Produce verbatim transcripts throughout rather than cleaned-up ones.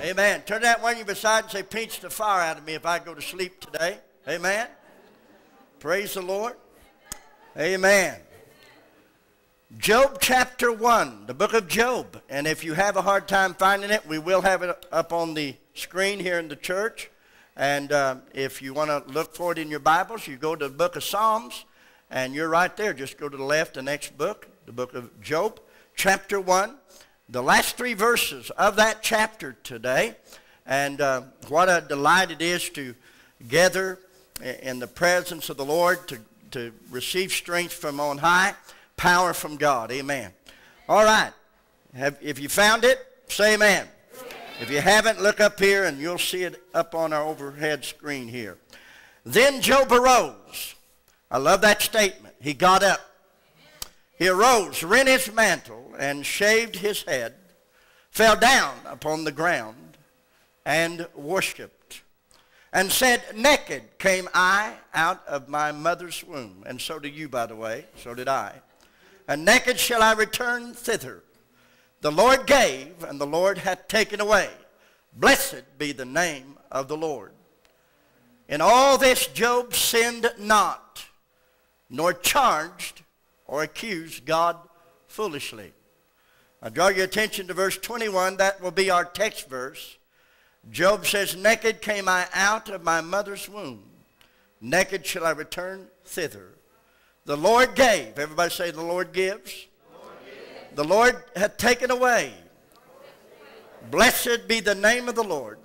Amen. Turn to that one you beside and say, pinch the fire out of me if I go to sleep today. Amen. Praise the Lord. Amen. Job chapter one, the book of Job. And if you have a hard time finding it, we will have it up on the screen here in the church. And uh, if you want to look for it in your Bibles, you go to the book of Psalms, and you're right there. Just go to the left, the next book, the book of Job, chapter one. The last three verses of that chapter today. And uh, what a delight it is to gather in the presence of the Lord, to, to receive strength from on high, power from God. Amen. All right. Have, if you found it, say amen. Amen. If you haven't, look up here and you'll see it up on our overhead screen here. Then Job arose. I love that statement. He got up. He arose, rent his mantle, and shaved his head, fell down upon the ground, and worshipped, and said, naked came I out of my mother's womb. And so do you, by the way. So did I. And naked shall I return thither. The Lord gave, and the Lord hath taken away. Blessed be the name of the Lord. In all this Job sinned not, nor charged or accused God foolishly. I draw your attention to verse twenty-one. That will be our text verse. Job says, naked came I out of my mother's womb. Naked shall I return thither. The Lord gave. Everybody say, the Lord gives. The Lord, gives. The Lord hath taken away. Blessed be the name of the Lord.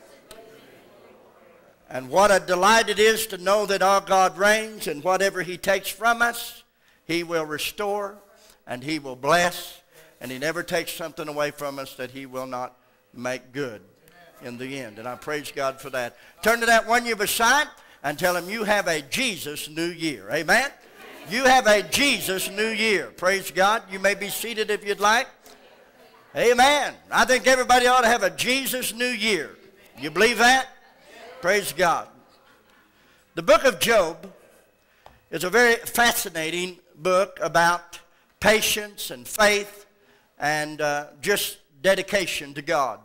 And what a delight it is to know that our God reigns, and whatever he takes from us, he will restore, and he will bless, and he never takes something away from us that he will not make good in the end. And I praise God for that. Turn to that one you're beside and tell him you have a Jesus New Year. Amen? You have a Jesus New Year. Praise God. You may be seated if you'd like. Amen. I think everybody ought to have a Jesus New Year. You believe that? Praise God. The book of Job is a very fascinating book about patience and faith and uh, just dedication to God.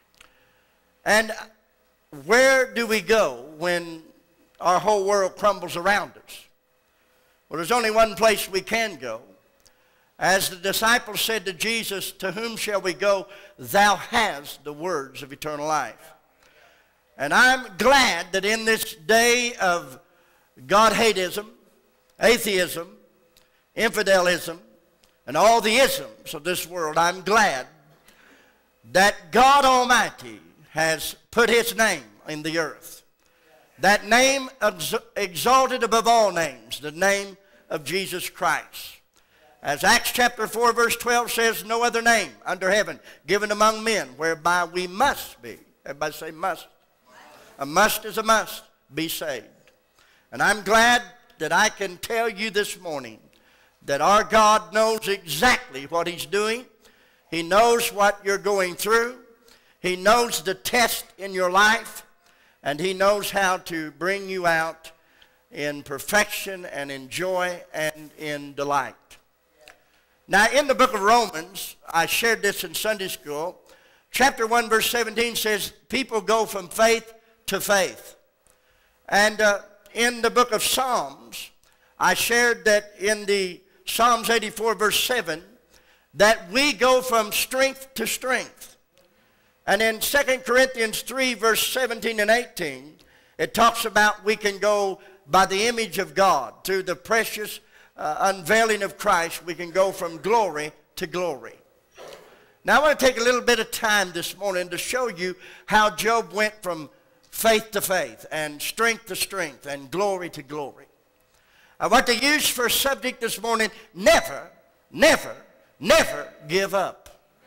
And where do we go when our whole world crumbles around us? Well, there's only one place we can go. As the disciples said to Jesus, to whom shall we go? Thou hast the words of eternal life. And I'm glad that in this day of God-hateism, atheism, infidelism, and all the isms of this world, I'm glad that God Almighty has put his name in the earth. That name exalted above all names, the name of Jesus Christ. As Acts chapter four verse twelve says, no other name under heaven given among men whereby we must be. Everybody say must. A must is a must. Be saved. And I'm glad that I can tell you this morning that our God knows exactly what he's doing. He knows what you're going through. He knows the test in your life. And he knows how to bring you out in perfection and in joy and in delight. Now, in the book of Romans, I shared this in Sunday school. Chapter one, verse seventeen says, people go from faith to faith. And uh, in the book of Psalms, I shared that in the Psalms eighty-four, verse seven, that we go from strength to strength. And in Second Corinthians three, verse seventeen and eighteen, it talks about we can go by the image of God. Through the precious uh, unveiling of Christ, we can go from glory to glory. Now, I want to take a little bit of time this morning to show you how Job went from faith to faith and strength to strength and glory to glory. I want to use for a subject this morning, never, never, never give up.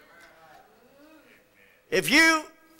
If you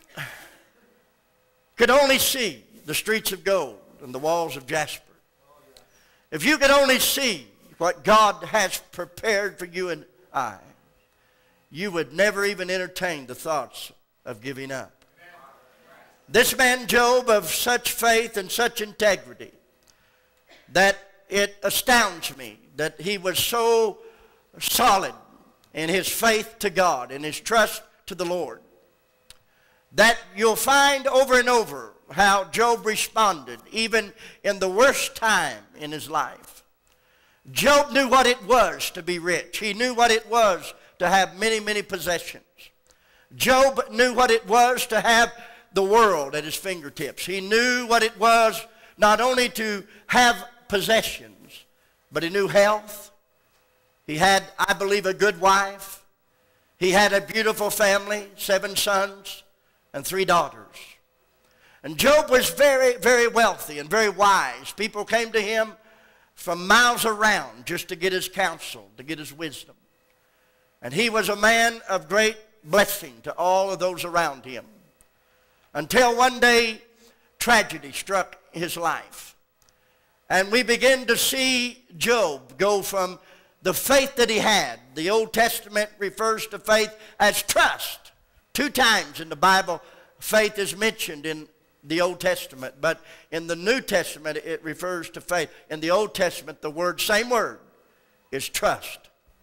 could only see the streets of gold and the walls of jasper, if you could only see what God has prepared for you and I, you would never even entertain the thoughts of giving up. This man Job, of such faith and such integrity, that it astounds me that he was so solid in his faith to God and his trust to the Lord, that you'll find over and over how Job responded, even in the worst time in his life. Job knew what it was to be rich. He knew what it was to have many, many possessions. Job knew what it was to have the world at his fingertips. He knew what it was not only to have possessions, but he knew health. He had, I believe, a good wife. He had a beautiful family, seven sons and three daughters. And Job was very, very wealthy and very wise. People came to him from miles around just to get his counsel, to get his wisdom. And he was a man of great blessing to all of those around him. Until one day, tragedy struck his life. And we begin to see Job go from the faith that he had. The Old Testament refers to faith as trust. Two times in the Bible, faith is mentioned in the Old Testament, but in the New Testament it refers to faith. In the Old Testament, the word, same word, is trust.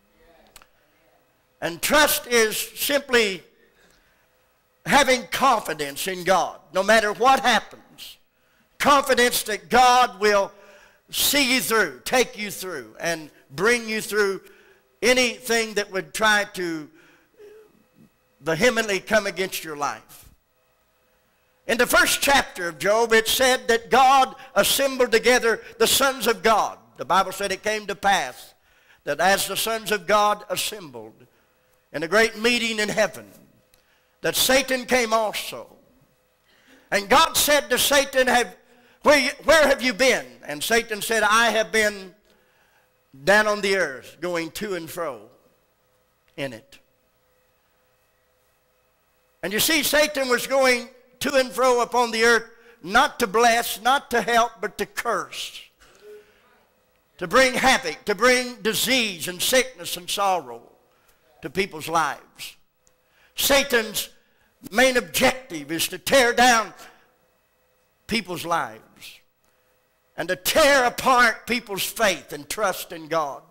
And trust is simply having confidence in God, no matter what happens. Confidence that God will see you through, take you through, and bring you through anything that would try to vehemently come against your life. In the first chapter of Job, it said that God assembled together the sons of God. The Bible said it came to pass that as the sons of God assembled in a great meeting in heaven, that Satan came also. And God said to Satan, have, where, where have you been? And Satan said, I have been down on the earth, going to and fro in it. And you see, Satan was going to and fro upon the earth, not to bless, not to help, but to curse, to bring havoc, to bring disease and sickness and sorrow to people's lives. Satan's main objective is to tear down people's lives and to tear apart people's faith and trust in God.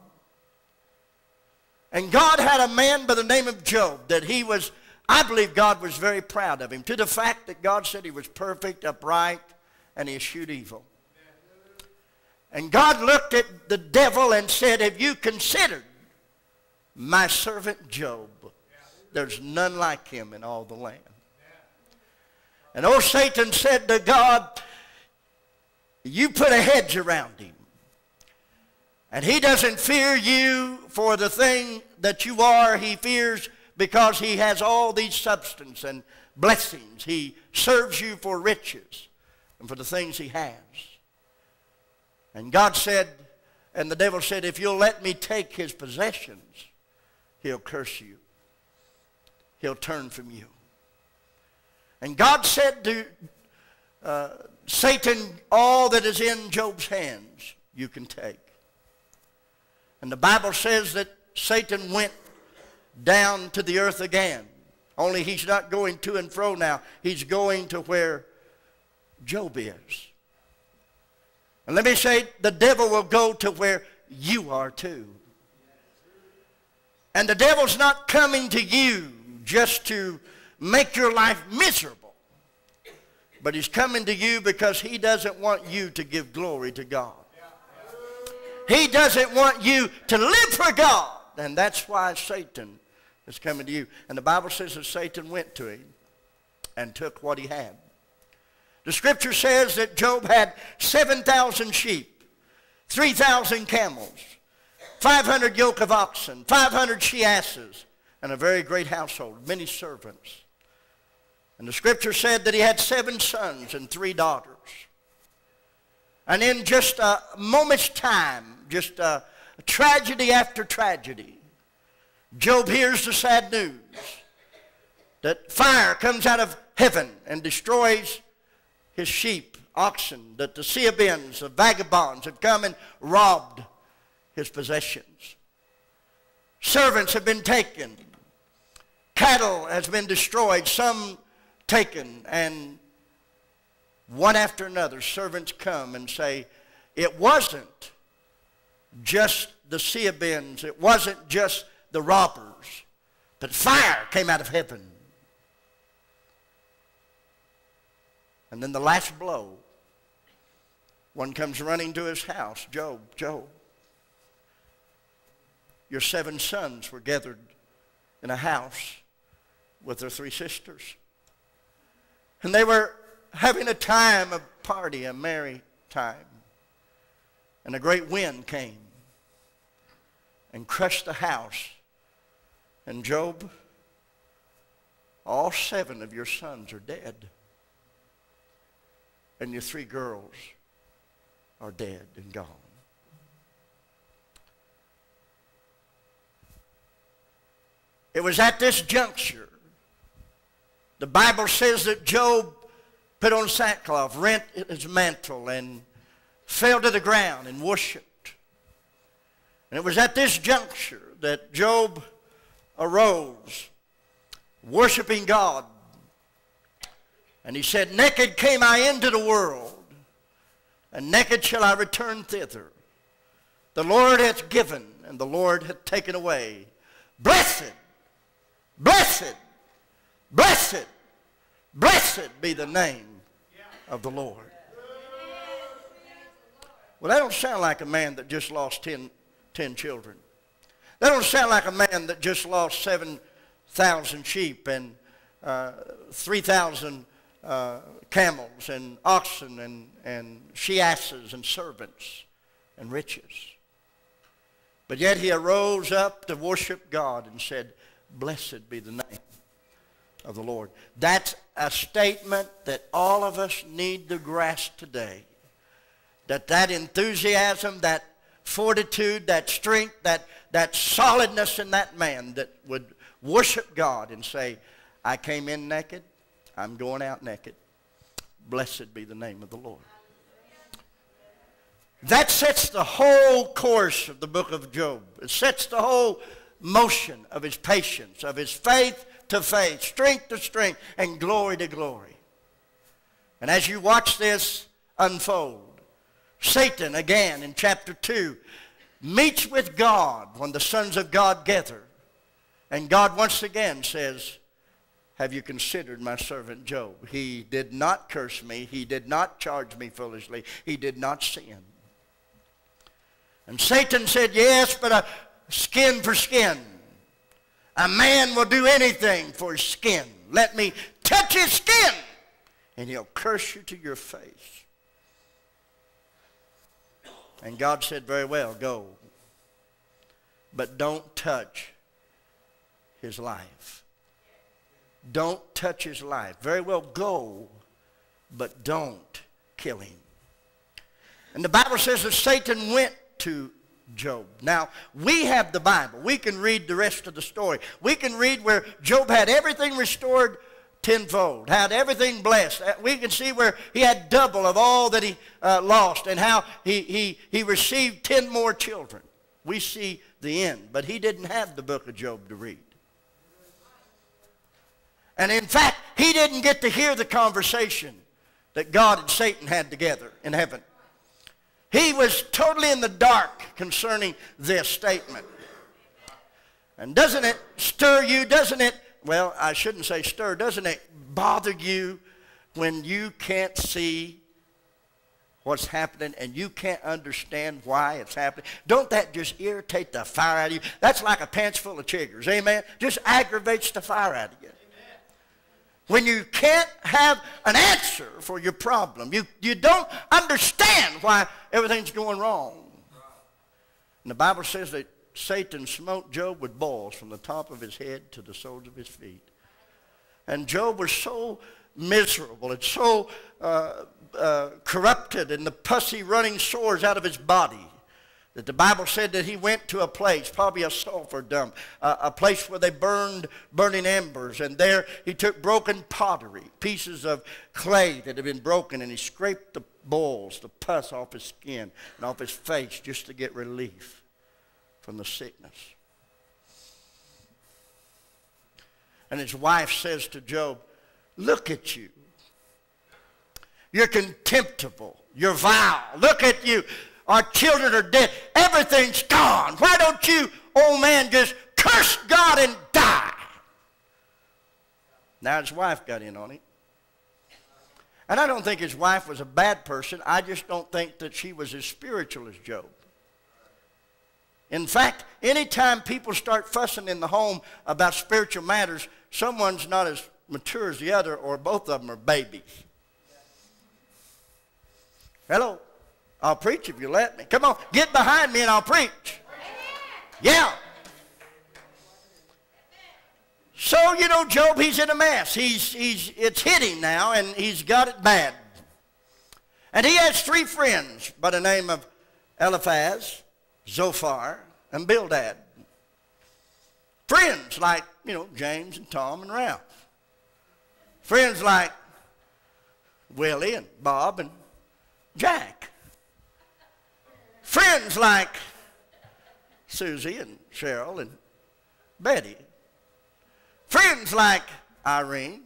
And God had a man by the name of Job that he was, I believe God was very proud of him, to the fact that God said he was perfect, upright, and he eschewed evil. And God looked at the devil and said, have you considered my servant Job? There's none like him in all the land. And old Satan said to God, you put a hedge around him. And he doesn't fear you for the thing that you are. He fears because he has all these substance and blessings. He serves you for riches and for the things he has. And God said, and the devil said, if you'll let me take his possessions, he'll curse you. He'll turn from you. And God said to uh, Satan, all that is in Job's hands you can take. And the Bible says that Satan went down to the earth again. Only he's not going to and fro now. He's going to where Job is. And let me say, the devil will go to where you are too. And the devil's not coming to you just to make your life miserable. But he's coming to you because he doesn't want you to give glory to God. He doesn't want you to live for God. And that's why Satan is coming to you. And the Bible says that Satan went to him and took what he had. The scripture says that Job had seven thousand sheep, three thousand camels, five hundred yoke of oxen, five hundred she-asses, and a very great household, many servants. And the scripture said that he had seven sons and three daughters. And in just a moment's time, just a tragedy after tragedy, Job hears the sad news that fire comes out of heaven and destroys his sheep, oxen, that the Sabeans, the vagabonds, have come and robbed his possessions. Servants have been taken. Cattle has been destroyed, some taken, and one after another, servants come and say, it wasn't just the Sabeans, it wasn't just the robbers, but fire came out of heaven. And then the last blow, one comes running to his house. Job, Job, your seven sons were gathered in a house with their three sisters. And they were having a time, a party, a merry time. And a great wind came and crushed the house. And Job, all seven of your sons are dead. And your three girls are dead and gone. It was at this juncture, the Bible says that Job put on sackcloth, rent his mantle, and fell to the ground and worshiped. And it was at this juncture that Job arose, worshiping God. And he said, naked came I into the world, and naked shall I return thither. The Lord hath given, and the Lord hath taken away. Blessed, blessed, blessed, blessed be the name of the Lord. Well, that don't sound like a man that just lost ten, ten children. That don't sound like a man that just lost seven thousand sheep and uh, three thousand uh, camels and oxen and, and she-asses and servants and riches. But yet he arose up to worship God and said, blessed be the name of the Lord. That's a statement that all of us need to grasp today. That that enthusiasm, that fortitude, that strength, that, that solidness in that man that would worship God and say, I came in naked, I'm going out naked. Blessed be the name of the Lord. That sets the whole course of the book of Job. It sets the whole motion of his patience, of his faith to faith, strength to strength, and glory to glory. And as you watch this unfold, Satan, again in chapter two, meets with God when the sons of God gather. And God once again says, have you considered my servant Job? He did not curse me. He did not charge me foolishly. He did not sin. And Satan said, yes, but a skin for skin. A man will do anything for his skin. Let me touch his skin, and he'll curse you to your face. And God said, very well, go. But don't touch his life. Don't touch his life. Very well, go, but don't kill him. And the Bible says that Satan went to Job. Now, we have the Bible. We can read the rest of the story. We can read where Job had everything restored tenfold, had everything blessed. We can see where he had double of all that he uh, lost, and how he, he, he received ten more children. We see the end, but he didn't have the book of Job to read. And in fact, he didn't get to hear the conversation that God and Satan had together in heaven. He was totally in the dark concerning this statement. And doesn't it stir you? Doesn't it, well, I shouldn't say stir, doesn't it bother you when you can't see what's happening and you can't understand why it's happening? Don't that just irritate the fire out of you? That's like a pants full of chiggers, amen? Just aggravates the fire out of you. When you can't have an answer for your problem. You, you don't understand why everything's going wrong. And the Bible says that Satan smote Job with boils from the top of his head to the soles of his feet. And Job was so miserable and so uh, uh, corrupted, and the pussy running sores out of his body, that the Bible said that he went to a place, probably a sulfur dump, uh, a place where they burned burning embers. And there he took broken pottery, pieces of clay that had been broken, and he scraped the boils, the pus off his skin and off his face just to get relief from the sickness. And his wife says to Job, look at you. You're contemptible. You're vile. Look at you. Our children are dead. Everything's gone. Why don't you, old man, just curse God and die? Now his wife got in on it. And I don't think his wife was a bad person. I just don't think that she was as spiritual as Job. In fact, anytime people start fussing in the home about spiritual matters, someone's not as mature as the other, or both of them are babies. Hello. I'll preach if you let me. Come on, get behind me and I'll preach. Yeah. So, you know, Job, he's in a mess. He's, he's, it's hit him now, and he's got it bad. And he has three friends by the name of Eliphaz, Zophar, and Bildad. Friends like, you know, James and Tom and Ralph. Friends like Willie and Bob and Jack. Friends like Susie and Cheryl and Betty. Friends like Irene,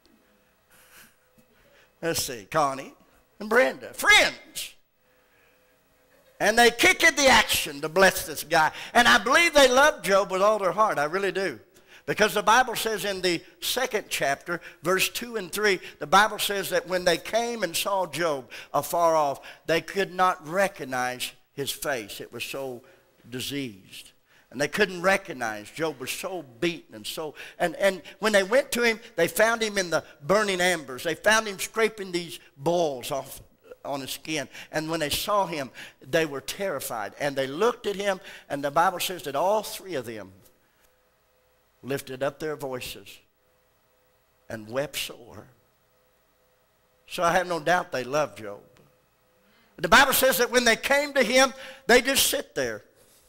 let's see, Connie and Brenda. Friends. And they kick in the action to bless this guy. And I believe they love Job with all their heart. I really do. Because the Bible says in the second chapter, verse two and three, the Bible says that when they came and saw Job afar off, they could not recognize his face. It was so diseased. And they couldn't recognize. Job was so beaten and so, and, and when they went to him, they found him in the burning embers. They found him scraping these boils off on his skin. And when they saw him, they were terrified. And they looked at him, and the Bible says that all three of them lifted up their voices and wept sore. So I have no doubt they loved Job. The Bible says that when they came to him, they just sit there.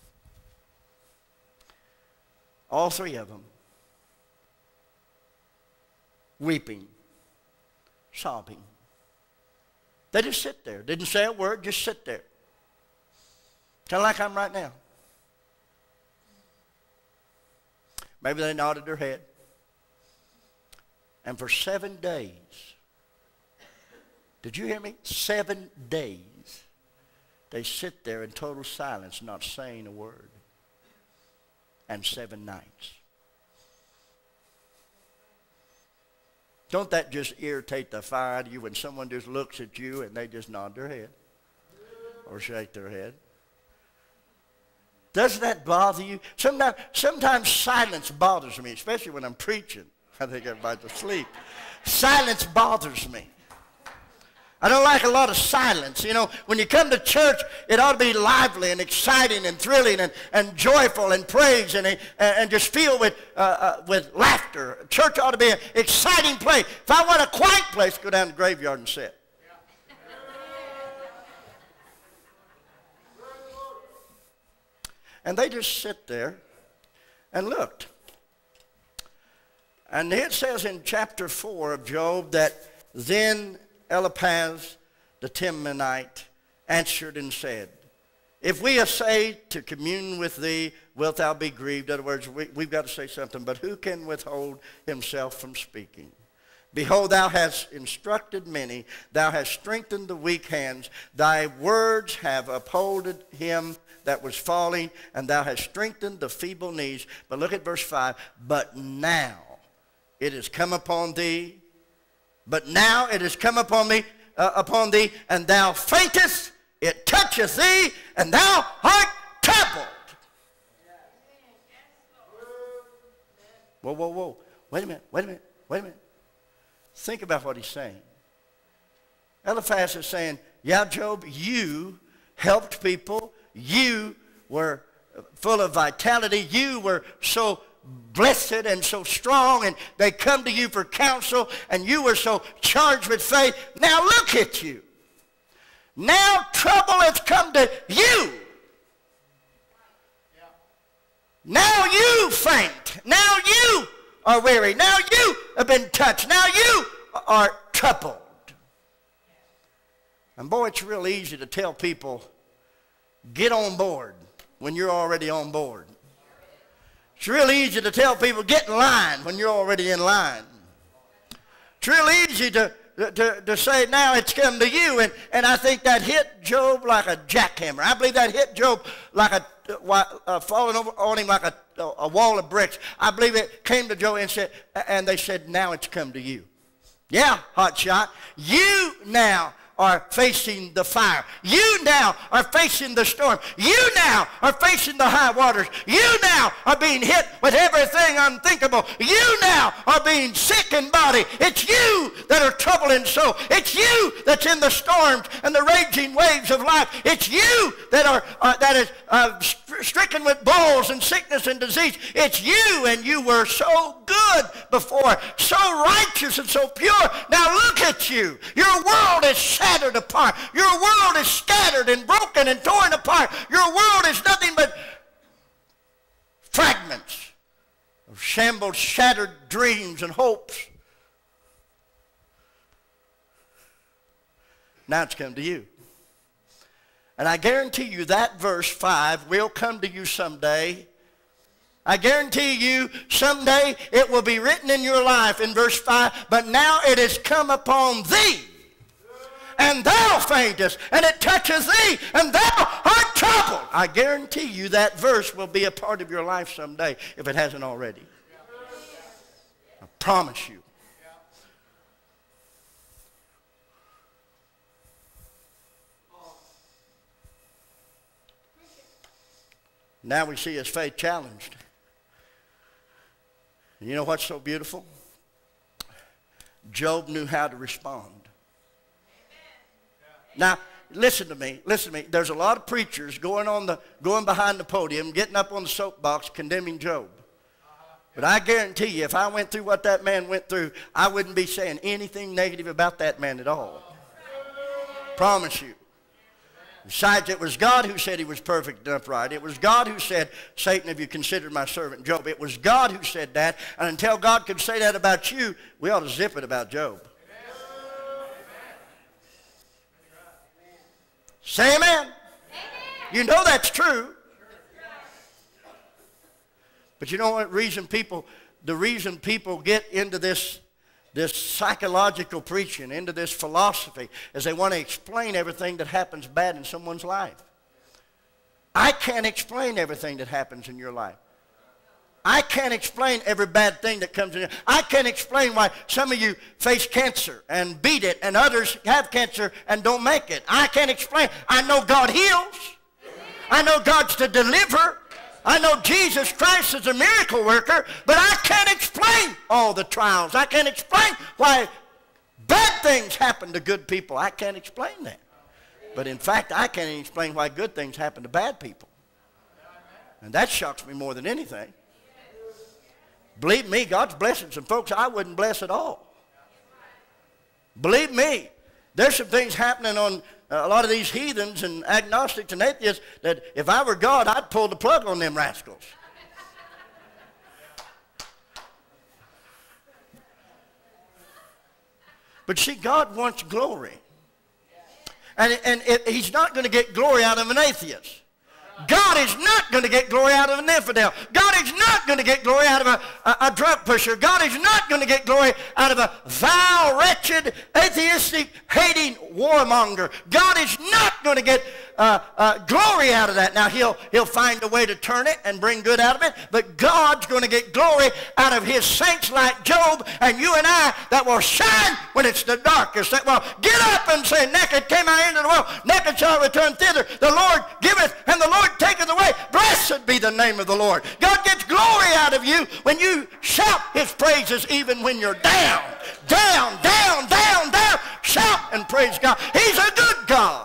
All three of them. Weeping. Sobbing. They just sit there. Didn't say a word, just sit there. Kind of like I'm right now. Maybe they nodded their head. And for seven days, did you hear me? Seven days, they sit there in total silence, not saying a word. And seven nights. Don't that just irritate the fire out of you when someone just looks at you and they just nod their head or shake their head? Doesn't that bother you? Sometimes, sometimes silence bothers me, especially when I'm preaching. I think everybody's asleep. Silence bothers me. I don't like a lot of silence. You know, when you come to church, it ought to be lively and exciting and thrilling and, and joyful and praise and, and just filled with, uh, uh, with laughter. Church ought to be an exciting place. If I want a quiet place, go down to the graveyard and sit. And they just sit there and looked. And it says in chapter four of Job that then Eliphaz the Temanite answered and said, if we essay to commune with thee, wilt thou be grieved? In other words, we, we've got to say something. But who can withhold himself from speaking? Behold, thou hast instructed many. Thou hast strengthened the weak hands. Thy words have upholded him that was falling, and thou hast strengthened the feeble knees. But look at verse five. But now it has come upon thee. But now it has come upon me, uh, upon thee, and thou faintest. It toucheth thee, and thou art troubled. Whoa, whoa, whoa. Wait a minute, wait a minute, wait a minute. Think about what he's saying. Eliphaz is saying, yeah, Job, you helped people. You were full of vitality. You were so blessed and so strong, and they come to you for counsel, and you were so charged with faith. Now look at you. Now trouble has come to you. Now you faint. Now you are weary. Now you have been touched. Now you are troubled. And boy, it's real easy to tell people, get on board when you're already on board. It's real easy to tell people, get in line when you're already in line. It's real easy to, to, to say, now it's come to you. And, and I think that hit Job like a jackhammer. I believe that hit Job like a, uh, falling over on him like a, a wall of bricks. I believe it came to Job and said, and they said, now it's come to you. Yeah, hot shot. You now are facing the fire. You now are facing the storm. You now are facing the high waters. You now are being hit with everything unthinkable. You now are being sick in body. It's you that are troubled in soul. It's you that's in the storms and the raging waves of life. It's you that are uh, that is uh, stricken with boils and sickness and disease. It's you, and you were so good before, so righteous and so pure. Now look at you. Your world is shattered apart. Your world is scattered and broken and torn apart. Your world is nothing but fragments of shambled, shattered dreams and hopes. Now it's come to you. And I guarantee you that verse five will come to you someday. I guarantee you someday it will be written in your life in verse five, but now it has come upon thee, and thou faintest, and it touches thee, and thou art troubled. I guarantee you that verse will be a part of your life someday if it hasn't already. I promise you. Now we see his faith challenged. You know what's so beautiful? Job knew how to respond. Now, listen to me. Listen to me. There's a lot of preachers going on the going behind the podium, getting up on the soapbox, condemning Job. But I guarantee you, if I went through what that man went through, I wouldn't be saying anything negative about that man at all. Promise you. Besides, it was God who said he was perfect and upright. It was God who said, Satan, have you considered my servant Job? It was God who said that. And until God could say that about you, we ought to zip it about Job. Say amen. Amen. You know that's true. But you know what reason people, the reason people get into this this psychological preaching, into this philosophy, is they want to explain everything that happens bad in someone's life. I can't explain everything that happens in your life. I can't explain every bad thing that comes in. I can't explain why some of you face cancer and beat it, and others have cancer and don't make it. I can't explain. I know God heals. I know God's to deliver. I know Jesus Christ is a miracle worker, but I can't explain all the trials. I can't explain why bad things happen to good people. I can't explain that. But in fact, I can't even explain why good things happen to bad people. And that shocks me more than anything. Believe me, God's blessing some folks I wouldn't bless at all. Believe me, there's some things happening on a lot of these heathens and agnostics and atheists that if I were God, I'd pull the plug on them rascals. But see, God wants glory. And, and it, he's not going to get glory out of an atheist. God is not going to get glory out of an infidel. God is not going to get glory out of a, a, a drug pusher. God is not going to get glory out of a vile, wretched, atheistic, hating warmonger. God is not going to get uh, uh, glory out of that. Now, he'll, he'll find a way to turn it and bring good out of it, but God's going to get glory out of his saints like Job and you and I that will shine when it's the darkest, that will get up and say, naked came I into the world, naked shall I return thither. The Lord giveth and the Lord taketh away. Blessed be the name of the Lord. God gets glory out of you when you shout his praises even when you're down. Down, down, down, down. Shout and praise God. He's a good God.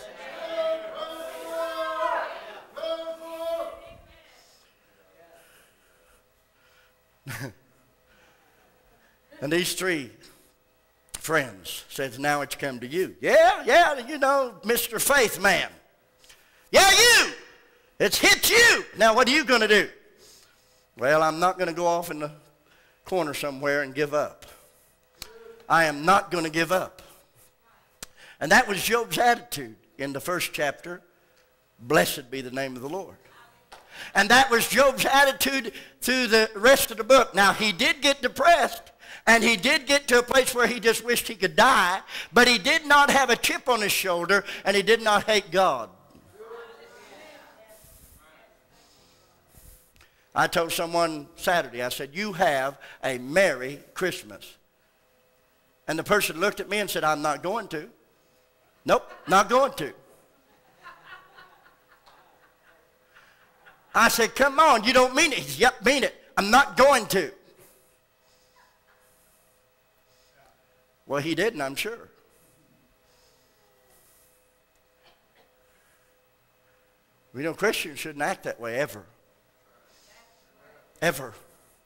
And these three friends says, now it's come to you. Yeah, yeah, you know, Mister Faith Man. Yeah, you. It's hit you. Now, what are you going to do? Well, I'm not going to go off in the corner somewhere and give up. I am not going to give up. And that was Job's attitude in the first chapter. Blessed be the name of the Lord. And that was Job's attitude through the rest of the book. Now, he did get depressed, and he did get to a place where he just wished he could die, but he did not have a chip on his shoulder, and he did not hate God. I told someone Saturday, I said, you have a Merry Christmas. And the person looked at me and said, I'm not going to. Nope, not going to. I said, come on, you don't mean it. He said, yep, mean it. I'm not going to. Well, he didn't, I'm sure. We know Christians shouldn't act that way ever. Ever.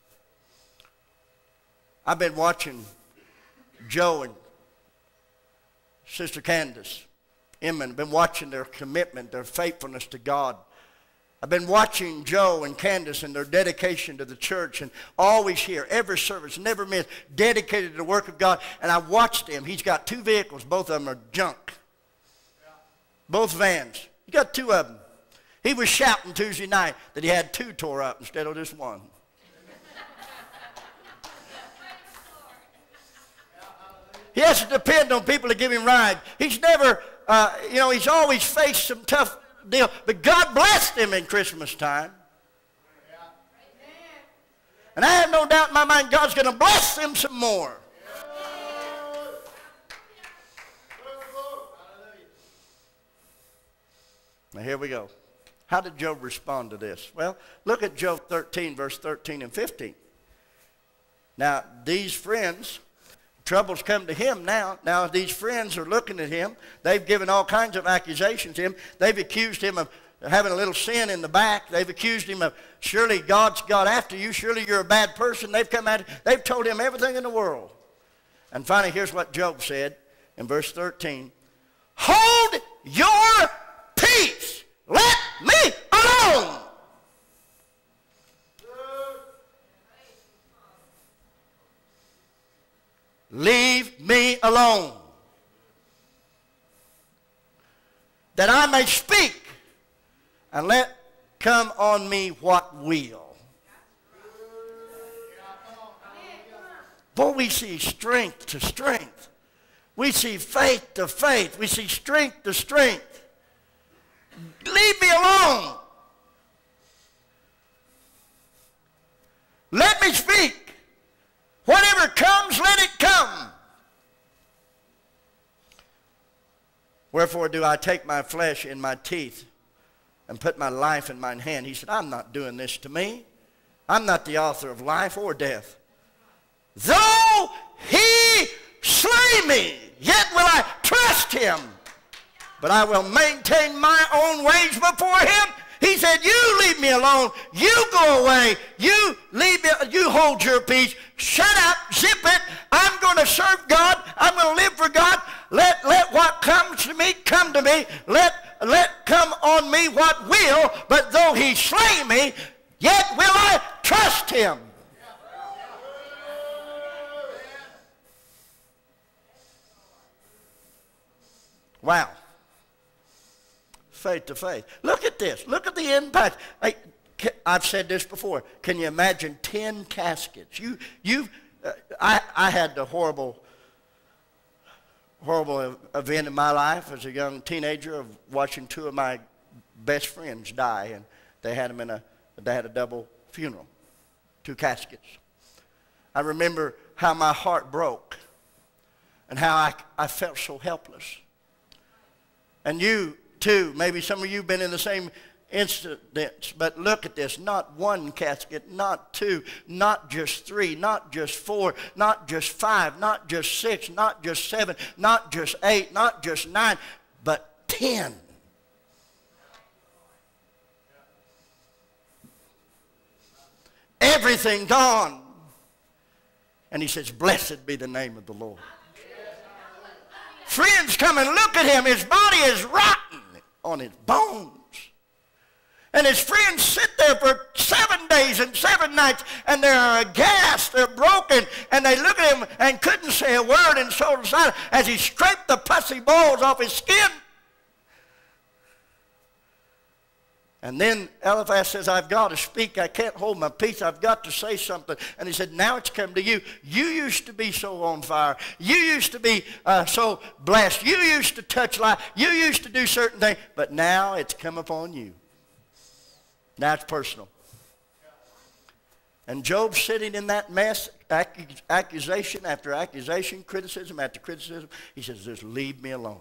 I've been watching Joe and Sister Candace Inman. I've been watching their commitment, their faithfulness to God. I've been watching Joe and Candace and their dedication to the church, and always here, every service, never miss, dedicated to the work of God. And I watched them. He's got two vehicles. Both of them are junk. Both vans. He got two of them. He was shouting Tuesday night that he had two tore up instead of just one. He has to depend on people to give him rides. He's never, uh, you know, he's always faced some tough deal. But God blessed him in Christmas time. And I have no doubt in my mind God's going to bless him some more. Now here we go. How did Job respond to this? Well, look at Job thirteen, verse thirteen and fifteen. Now, these friends, troubles come to him now. Now, these friends are looking at him. They've given all kinds of accusations to him. They've accused him of having a little sin in the back. They've accused him of, surely God's got after you. Surely you're a bad person. They've come at, they've told him everything in the world. And finally, here's what Job said in verse thirteen. Hold your peace. Let me alone. Leave me alone, that I may speak, and let come on me what will. Boy, we see strength to strength. We see faith to faith. We see strength to strength. Leave me alone. Let me speak. Whatever comes, let it come. Wherefore do I take my flesh in my teeth and put my life in mine hand? He said, I'm not doing this to me. I'm not the author of life or death. Though he slay me, yet will I trust him. But I will maintain my own ways before him. He said, you leave me alone. You go away. You leave me, you hold your peace. Shut up, zip it. I'm going to serve God. I'm going to live for God. Let, let what comes to me come to me. Let, let come on me what will. But though he slay me, yet will I trust him. Wow. Faith to faith. Look at this. Look at the impact. I, I've said this before. Can you imagine ten caskets? You, you, uh, I, I had the horrible, horrible event in my life as a young teenager of watching two of my best friends die, and they had them in a, they had a double funeral, two caskets. I remember how my heart broke, and how I, I felt so helpless. And you. Two, maybe some of you have been in the same incidents, but look at this. Not one casket, not two, not just three, not just four, not just five, not just six, not just seven, not just eight, not just nine, but ten. Everything gone. And he says, blessed be the name of the Lord. Friends come and look at him. His body is rotten on his bones. And his friends sit there for seven days and seven nights, and they're aghast, they're broken, and they look at him and couldn't say a word and so silent as he scraped the pussy balls off his skin. And then Eliphaz says, I've got to speak. I can't hold my peace. I've got to say something. And he said, now it's come to you. You used to be so on fire. You used to be uh, so blessed. You used to touch life. You used to do certain things. But now it's come upon you. Now it's personal. And Job sitting in that mess, accusation after accusation, criticism after criticism, he says, just leave me alone.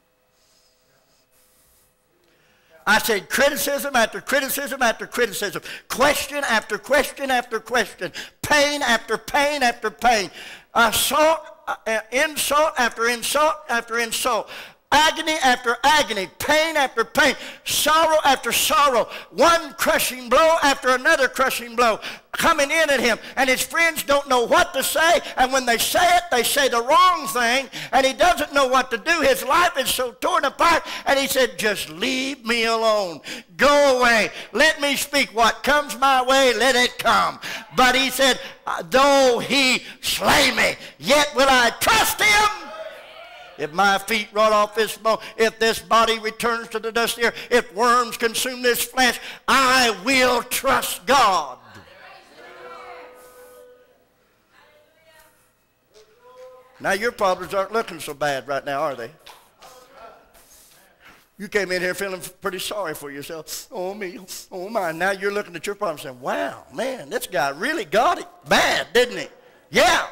I said criticism after criticism after criticism, question after question after question, pain after pain after pain, assault, uh, insult after insult after insult, agony after agony, pain after pain, sorrow after sorrow, one crushing blow after another crushing blow coming in at him. And his friends don't know what to say, and when they say it, they say the wrong thing, and he doesn't know what to do. His life is so torn apart, and he said, just leave me alone. Go away. Let me speak. What comes my way, let it come. But he said, though he slay me, yet will I trust him. If my feet rot off this bone, if this body returns to the dust here, if worms consume this flesh, I will trust God. Now your problems aren't looking so bad right now, are they? You came in here feeling pretty sorry for yourself. Oh me, oh my. Now you're looking at your problem saying, wow, man, this guy really got it bad, didn't he? Yeah.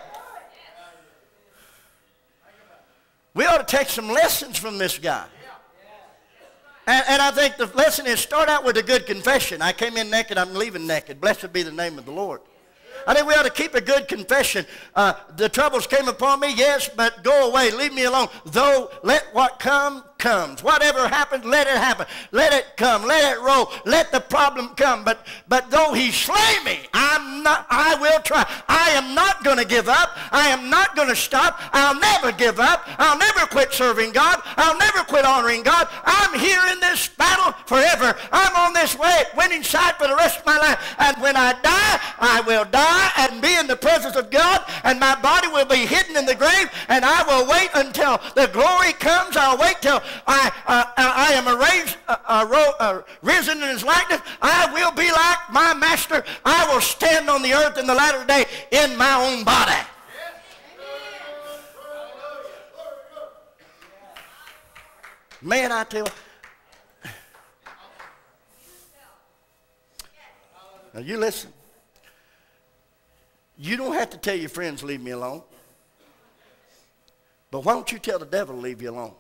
We ought to take some lessons from this guy. And, and I think the lesson is start out with a good confession. I came in naked, I'm leaving naked. Blessed be the name of the Lord. I think we ought to keep a good confession. Uh, the troubles came upon me, yes, but go away. Leave me alone. Though let what come, comes. Whatever happens, let it happen. Let it come. Let it roll. Let the problem come. But, but though he slay me, I'm not, I will try. I am not going to give up. I am not going to stop. I'll never give up. I'll never quit serving God. I'll never quit honoring God. I'm here in this battle forever. I'm on this way, winning side for the rest of my life. And when I die, I will die and be in the presence of God, and my body will be hidden in the grave, and I will wait until the glory comes. I'll wait till I, uh, I am raised, uh, uh, uh, risen in his likeness. I will be like my master. I will stand on the earth in the latter day in my own body. Man, I tell you. Now you listen. You don't have to tell your friends, leave me alone. But why don't you tell the devil to leave you alone?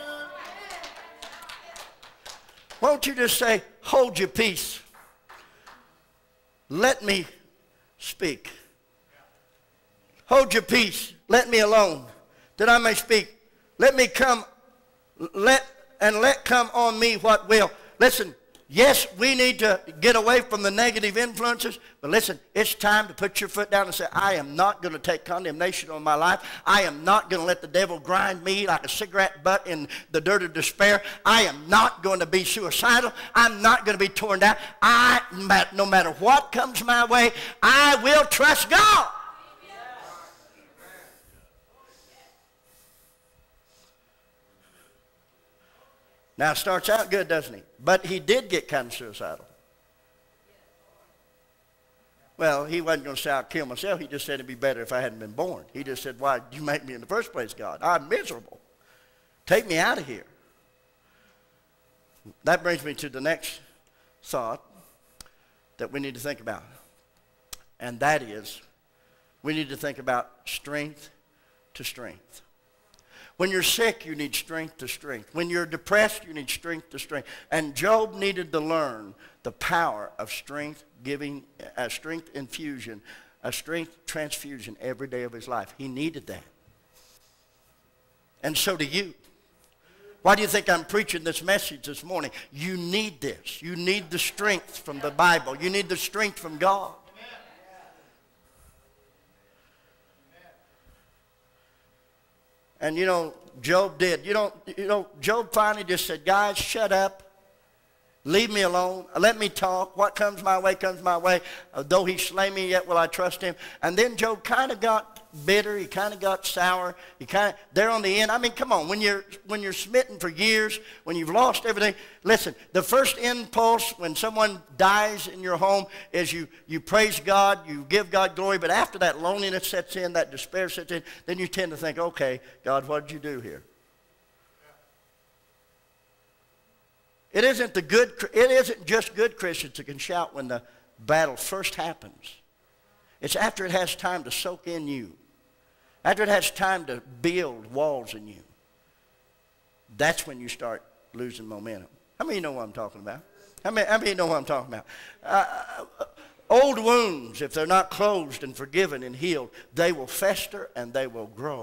Why don't you just say, hold your peace. Let me speak. Hold your peace. Let me alone, that I may speak. Let me come, let and let come on me what will. Listen. Yes, we need to get away from the negative influences, but listen, it's time to put your foot down and say, I am not going to take condemnation on my life. I am not going to let the devil grind me like a cigarette butt in the dirt of despair. I am not going to be suicidal. I'm not going to be torn down. I, no matter what comes my way, I will trust God. Now, it starts out good, doesn't he? But he did get kind of suicidal. Well, he wasn't going to say, I'll kill myself. He just said it'd be better if I hadn't been born. He just said, why did you make me in the first place, God? I'm miserable. Take me out of here. That brings me to the next thought that we need to think about. And that is, we need to think about strength to strength. When you're sick, you need strength to strength. When you're depressed, you need strength to strength. And Job needed to learn the power of strength giving, a strength infusion, a strength transfusion every day of his life. He needed that. And so do you. Why do you think I'm preaching this message this morning? You need this. You need the strength from the Bible. You need the strength from God. And you know, Job did. You know, you know, Job finally just said, guys, shut up. Leave me alone. Let me talk. What comes my way comes my way. Uh, though he slay me, yet will I trust him. And then Job kind of got bitter. He kind of got sour. He kind of, there on the end. I mean, come on. When you're, when you're smitten for years, when you've lost everything, listen, the first impulse when someone dies in your home is you, you praise God, you give God glory. But after that loneliness sets in, that despair sets in, then you tend to think, okay, God, what did you do here? It isn't, the good, it isn't just good Christians that can shout when the battle first happens. It's after it has time to soak in you. After it has time to build walls in you. That's when you start losing momentum. How many of you know what I'm talking about? How many, how many of you know what I'm talking about? Uh, old wounds, if they're not closed and forgiven and healed, they will fester and they will grow.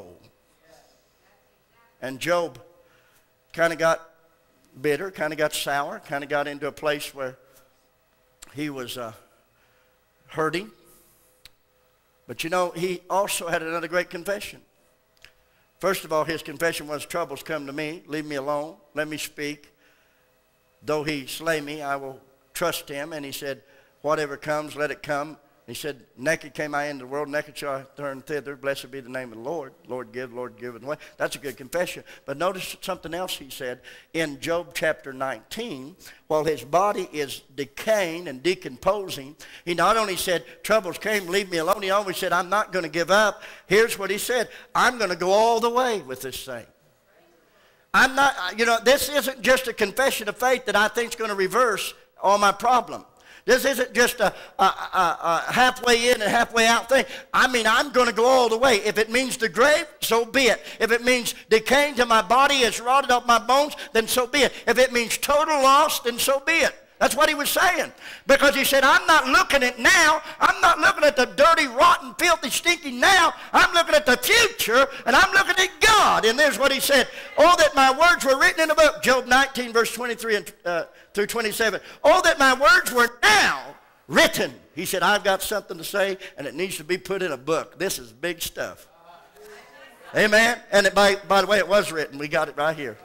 And Job kind of got bitter, kind of got sour, kind of got into a place where he was uh, hurting. But you know, he also had another great confession. First of all, his confession was, troubles come to me, leave me alone, let me speak. Though he slay me, I will trust him. And he said, whatever comes, let it come. He said, naked came I into the world, naked shall I turn thither. Blessed be the name of the Lord. Lord give, Lord give it away. That's a good confession. But notice something else he said in Job chapter nineteen. While his body is decaying and decomposing, he not only said, troubles came, leave me alone. He always said, I'm not going to give up. Here's what he said, I'm going to go all the way with this thing. I'm not, you know, this isn't just a confession of faith that I think is going to reverse all my problem. This isn't just a, a, a, a halfway in and halfway out thing. I mean, I'm going to go all the way. If it means the grave, so be it. If it means decaying till my body is rotted up my bones, then so be it. If it means total loss, then so be it. That's what he was saying. Because he said, I'm not looking at now. I'm not looking at the dirty, rotten, filthy, stinking now. I'm looking at the future, and I'm looking at God. And there's what he said. Oh, that my words were written in a book. Job nineteen, verse twenty-three and, uh, through twenty-seven. Oh, that my words were now written. He said, I've got something to say, and it needs to be put in a book. This is big stuff. Amen? And it, by, by the way, it was written. We got it right here.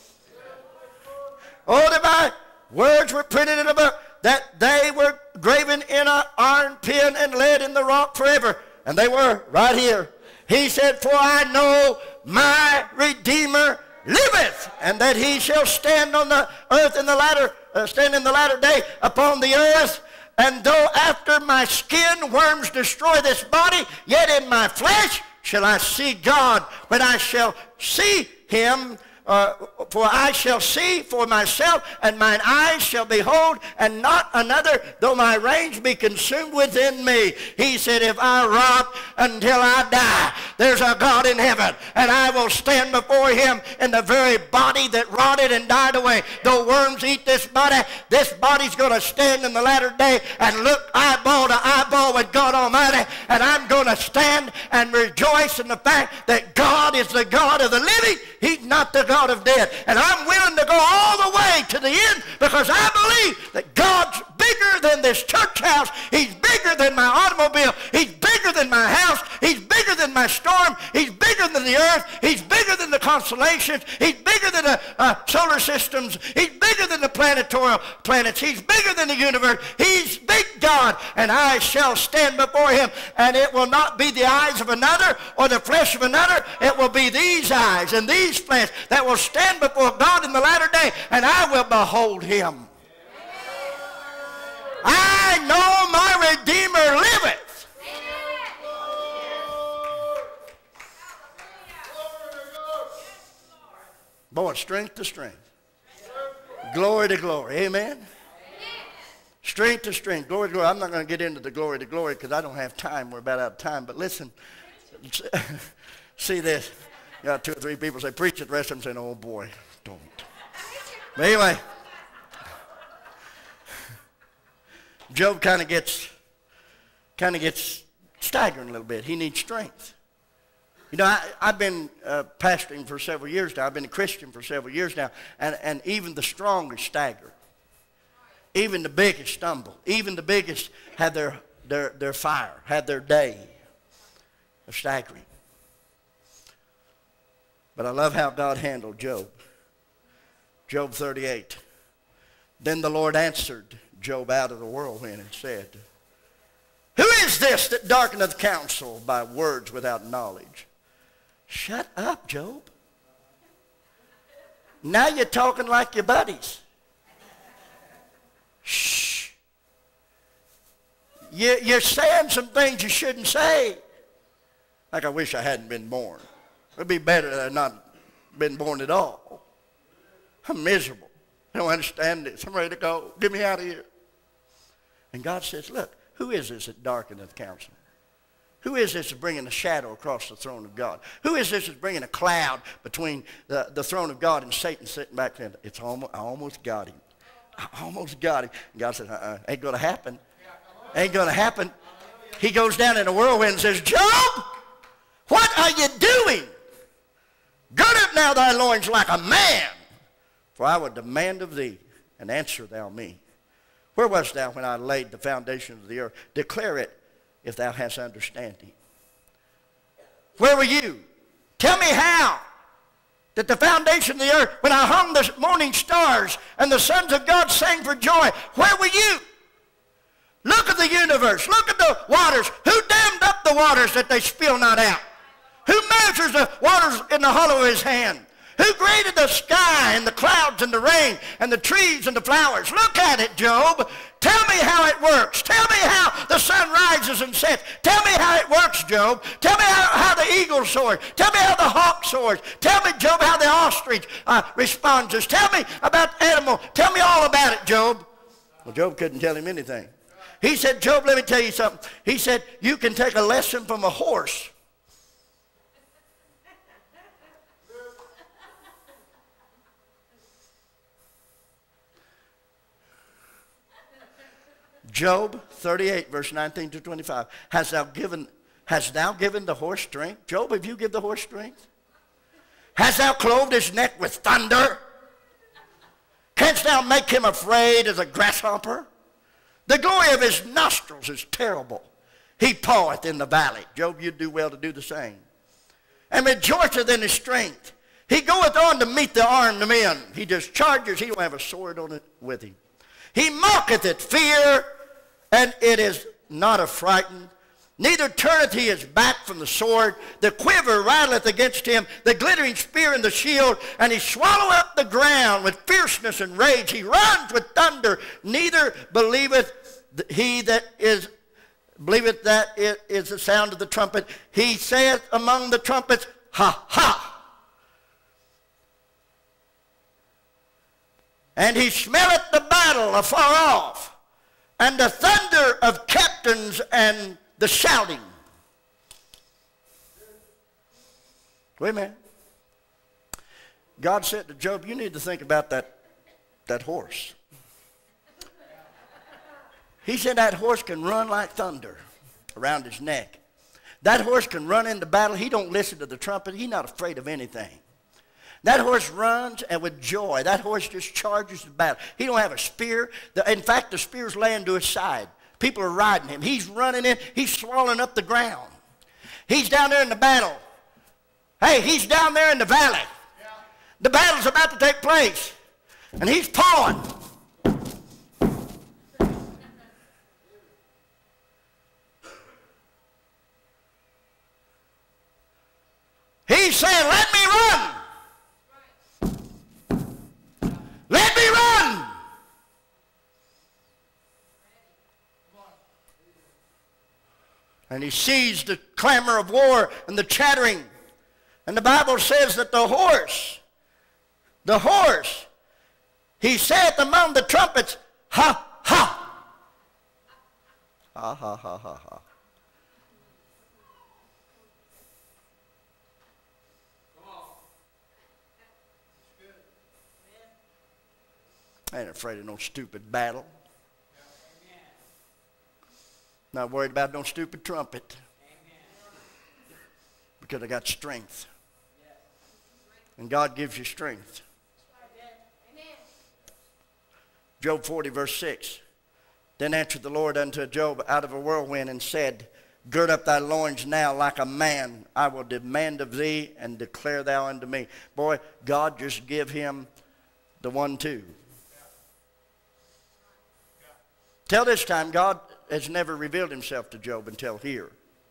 Oh, that my words were printed in a book, that they were graven in an iron pen and laid in the rock forever. And they were right here. He said, for I know my Redeemer liveth, and that he shall stand on the earth in the latter, uh, stand in the latter day upon the earth. And though after my skin worms destroy this body, yet in my flesh shall I see God, when I shall see him. Uh, for I shall see for myself, and mine eyes shall behold, and not another, though my reins be consumed within me. He said, if I rot until I die, there's a God in heaven, and I will stand before him in the very body that rotted and died away. Though worms eat this body, this body's going to stand in the latter day and look eyeball to eyeball with God Almighty, and I'm going to stand and rejoice in the fact that God is the God of the living. He's not the God of death. And I'm willing to go all the way to the end, because I believe that God's bigger than this church house. He's bigger than my automobile. He's bigger than my house. He's bigger than my storm. He's bigger than the earth. He's bigger than the constellations. He's bigger than the uh, solar systems. He's bigger than the planetary planets. He's bigger than the universe. He's big God, and I shall stand before him, and it will not be the eyes of another or the flesh of another. It will be these eyes and these flesh that will stand before God in the latter day, and I will behold him. I know my Redeemer liveth. Boy, strength to strength. Glory to glory. Amen? Strength to strength. Glory to glory. I'm not going to get into the glory to glory because I don't have time. We're about out of time. But listen, see this. You got two or three people say, preach it. The rest of them saying, oh boy, don't. But anyway, Job kind of gets, kind of gets staggering a little bit. He needs strength. You know, I, I've been uh, pastoring for several years now. I've been a Christian for several years now. And, and even the strong are staggered. Even the biggest stumble. Even the biggest had their, their, their fire, had their day of staggering. But I love how God handled Job. Job thirty-eight. Then the Lord answered Job out of the whirlwind and said, who is this that darkeneth counsel by words without knowledge? Shut up, Job. Now you're talking like your buddies. Shh. You, you're saying some things you shouldn't say. Like I wish I hadn't been born. It would be better that I'd not been born at all. I'm miserable. I don't understand this. I'm ready to go. Get me out of here. And God says, look, who is this that darkeneth counsel? Who is this that's bringing a shadow across the throne of God? Who is this that's bringing a cloud between the, the throne of God and Satan sitting back there? It's almost, I almost got him. I almost got him. And God said, uh-uh, ain't going to happen. Ain't going to happen. He goes down in a whirlwind and says, Job, what are you doing? Gird up now thy loins like a man, for I will demand of thee, and answer thou me. Where wast thou when I laid the foundation of the earth? Declare it, if thou hast understanding. Where were you? Tell me how that the foundation of the earth, when I hung the morning stars and the sons of God sang for joy, where were you? Look at the universe. Look at the waters. Who dammed up the waters that they spill not out? Who measures the waters in the hollow of his hand? Who created the sky and the clouds and the rain and the trees and the flowers? Look at it, Job. Tell me how it works. Tell me how the sun rises and sets. Tell me how it works, Job. Tell me how, how the eagle soars. Tell me how the hawk soars. Tell me, Job, how the ostrich uh, responds. Tell me about animal. Tell me all about it, Job. Well, Job couldn't tell him anything. He said, Job, let me tell you something. He said, you can take a lesson from a horse. Job thirty-eight, verse nineteen to twenty-five. Hast thou given, hast thou given the horse strength? Job, have you given the horse strength? Hast thou clothed his neck with thunder? Canst thou make him afraid as a grasshopper? The glory of his nostrils is terrible. He paweth in the valley. Job, you'd do well to do the same. And rejoiceth in his strength. He goeth on to meet the armed men. He just charges. He don't have a sword on it with him. He mocketh at fear, and it is not affrighted. Neither turneth he his back from the sword. The quiver rattleth against him, the glittering spear and the shield, and he swalloweth up the ground with fierceness and rage. He runs with thunder. Neither believeth he that is believeth that it is the sound of the trumpet. He saith among the trumpets, ha, ha. And he smelleth the battle afar off, and the thunder of captains and the shouting. Wait a minute. God said to Job, you need to think about that, that horse. He said that horse can run like thunder around his neck. That horse can run into battle. He don't listen to the trumpet. He's not afraid of anything. That horse runs and with joy. That horse just charges the battle. He don't have a spear. The, in fact, the spear's laying to his side. People are riding him. He's running in. He's swallowing up the ground. He's down there in the battle. Hey, he's down there in the valley. The battle's about to take place. And he's pawing. He's saying, let me run. Let me run. And he sees the clamor of war and the chattering. And the Bible says that the horse, the horse, he saith among the trumpets, ha, ha. Ha, ha, ha, ha, ha. I ain't afraid of no stupid battle. Not worried about no stupid trumpet. Because I got strength. And God gives you strength. Job forty, verse six. Then answered the Lord unto Job out of a whirlwind and said, gird up thy loins now like a man. I will demand of thee and declare thou unto me. Boy, God just give him the one two. Till this time, God has never revealed himself to Job until here.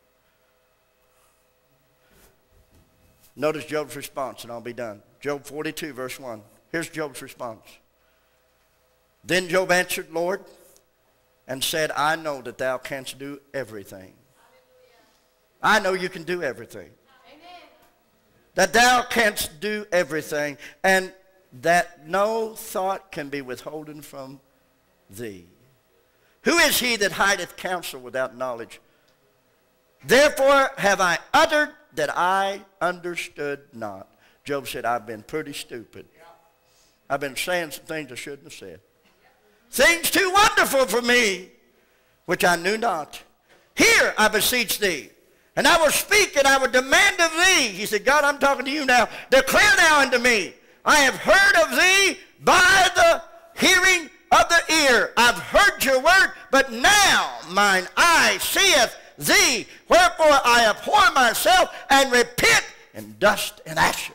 Notice Job's response, and I'll be done. Job forty-two, verse one. Here's Job's response. Then Job answered, Lord, and said, I know that thou canst do everything. I know you can do everything. Amen. That thou canst do everything, and that no thought can be withholden from thee. Who is he that hideth counsel without knowledge? Therefore have I uttered that I understood not. Job said, I've been pretty stupid. I've been saying some things I shouldn't have said. Things too wonderful for me, which I knew not. Hear, I beseech thee, and I will speak, and I will demand of thee. He said, God, I'm talking to you now. Declare now unto me, I have heard of thee by the hearing of the ear. I've heard your word, but now mine eye seeth thee. Wherefore I abhor myself and repent in dust and ashes.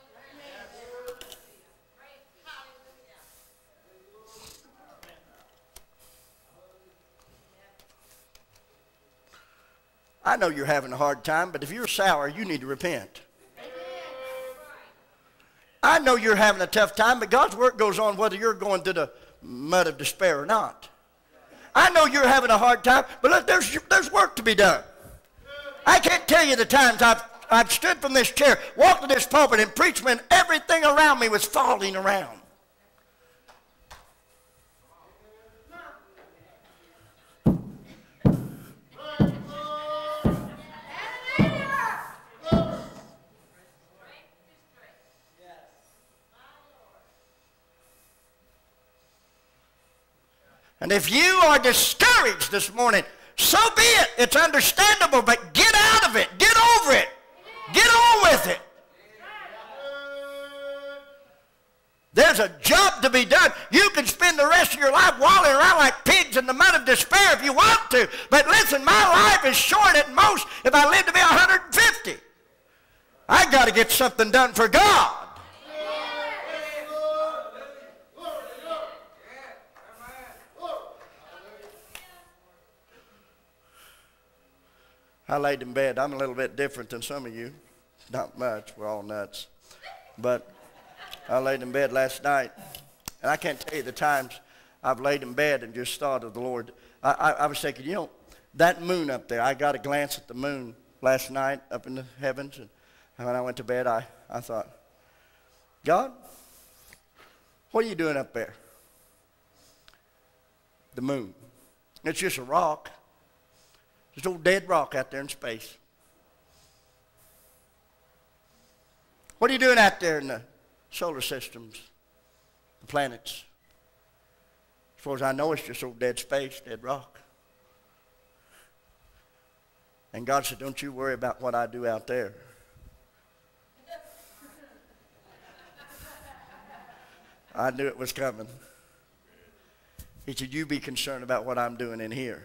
I know you're having a hard time, but if you're sour, you need to repent. I know you're having a tough time, but God's work goes on whether you're going through the mud of despair or not. I know you're having a hard time, but look, there's, there's work to be done. I can't tell you the times I've, I've stood from this chair, walked to this pulpit, and preached when everything around me was falling around. And if you are discouraged this morning, so be it. It's understandable, but get out of it. Get over it. Get on with it. There's a job to be done. You can spend the rest of your life wallowing around like pigs in the mud of despair if you want to. But listen, my life is short at most if I live to be one hundred fifty. I've got to get something done for God. I laid in bed. I'm a little bit different than some of you. Not much. We're all nuts. But I laid in bed last night, and I can't tell you the times I've laid in bed and just thought of the Lord. I, I, I was thinking, you know, that moon up there, I got a glance at the moon last night up in the heavens, and when I went to bed, I, I thought, God, what are you doing up there? The moon. It's just a rock. There's an old dead rock out there in space. What are you doing out there in the solar systems, the planets? As far as I know, it's just old dead space, dead rock. And God said, don't you worry about what I do out there. I knew it was coming. He said, you be concerned about what I'm doing in here.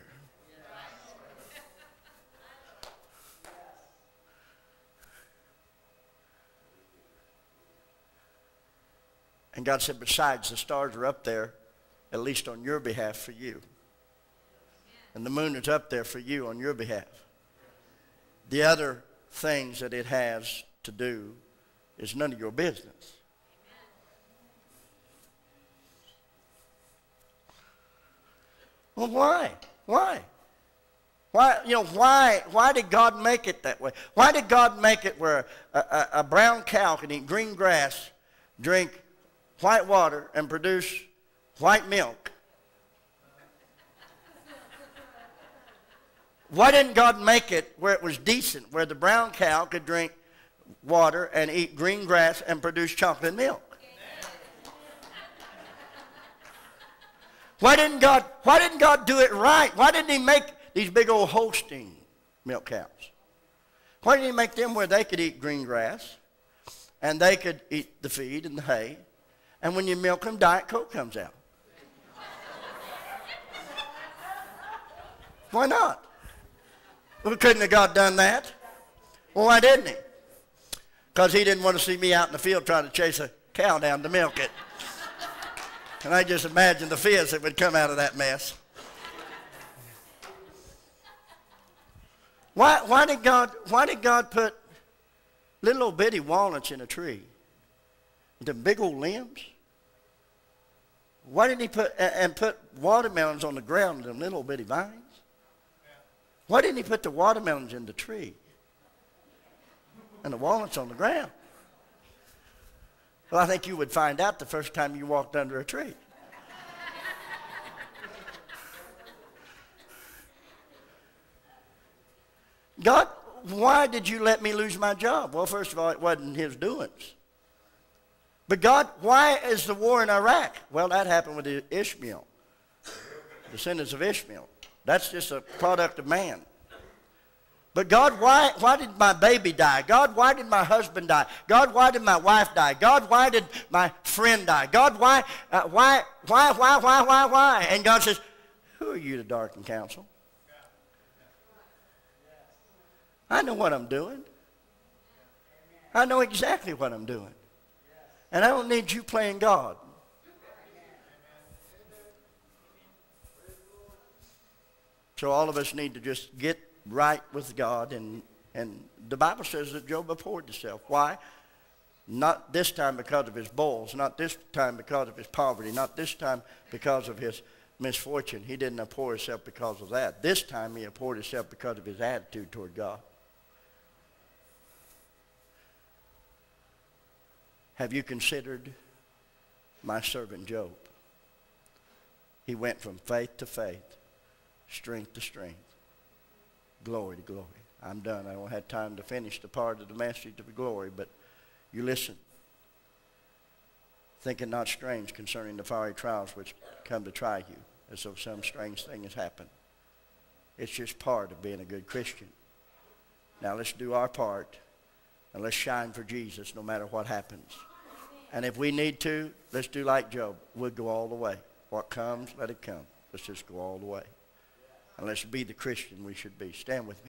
And God said, besides, the stars are up there, at least on your behalf for you. And the moon is up there for you on your behalf. The other things that it has to do is none of your business. Well, why? Why? Why, you know, why, why did God make it that way? Why did God make it where a, a, a brown cow can eat green grass, drink white water, and produce white milk? Why didn't God make it where it was decent, where the brown cow could drink water and eat green grass and produce chocolate milk? Why didn't God, why didn't God do it right? Why didn't he make these big old Holstein milk cows? Why didn't he make them where they could eat green grass and they could eat the feed and the hay, and when you milk them, Diet Coke comes out? Why not? Well, couldn't have God done that? Well, why didn't he? Because he didn't want to see me out in the field trying to chase a cow down to milk it. And I just imagine the fizz that would come out of that mess. Why, why, did God, why did God put little old bitty walnuts in a tree with them big old limbs? Why didn't he put, and put watermelons on the ground with them little old bitty vines? Why didn't he put the watermelons in the tree and the walnuts on the ground? Well, I think you would find out the first time you walked under a tree. God, why did you let me lose my job? Well, first of all, it wasn't his doings. But God, why is the war in Iraq? Well, that happened with Ishmael, descendants of Ishmael. That's just a product of man. But God, why, why did my baby die? God, why did my husband die? God, why did my wife die? God, why did my friend die? God, why, uh, why, why, why, why, why, why? And God says, who are you to darken counsel? I know what I'm doing. I know exactly what I'm doing. And I don't need you playing God. So all of us need to just get right with God. And, and the Bible says that Job abhorred himself. Why? Not this time because of his bulls. Not this time because of his poverty. Not this time because of his misfortune. He didn't abhor himself because of that. This time he abhorred himself because of his attitude toward God. Have you considered my servant Job? He went from faith to faith, strength to strength, glory to glory. I'm done. I don't have time to finish the part of the message of glory, but you listen. Think it not strange concerning the fiery trials which come to try you, as though some strange thing has happened. It's just part of being a good Christian. Now let's do our part, and let's shine for Jesus no matter what happens. And if we need to, let's do like Job. We'll go all the way. What comes, let it come. Let's just go all the way. And let's be the Christian we should be. Stand with me.